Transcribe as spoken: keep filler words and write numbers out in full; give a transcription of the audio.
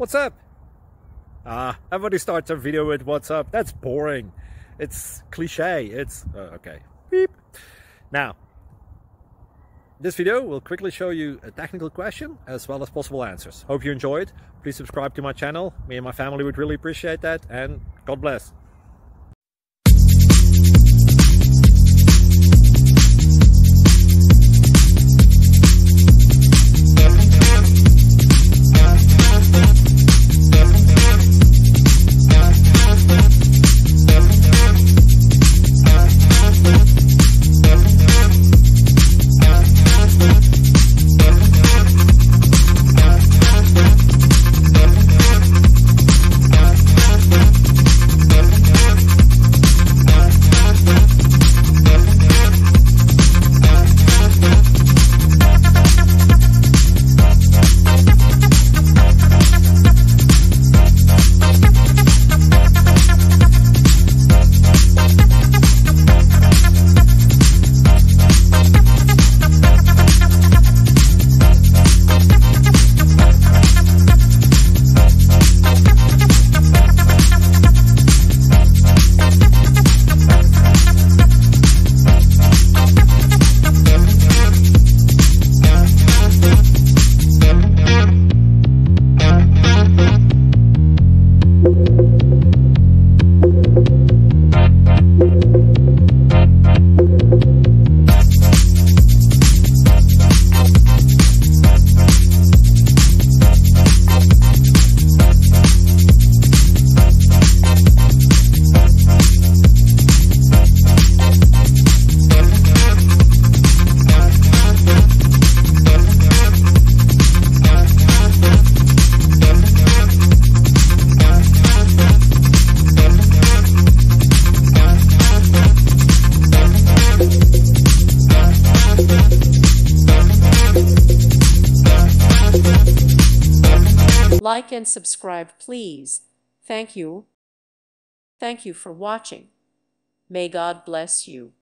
What's up? Ah, everybody starts a video with what's up. That's boring. It's cliche. It's uh, okay. Beep. Now, this video will quickly show you a technical question as well as possible answers. Hope you enjoyed. Please subscribe to my channel. Me and my family would really appreciate that, and God bless. Like and subscribe, please. Thank you. Thank you for watching. May God bless you.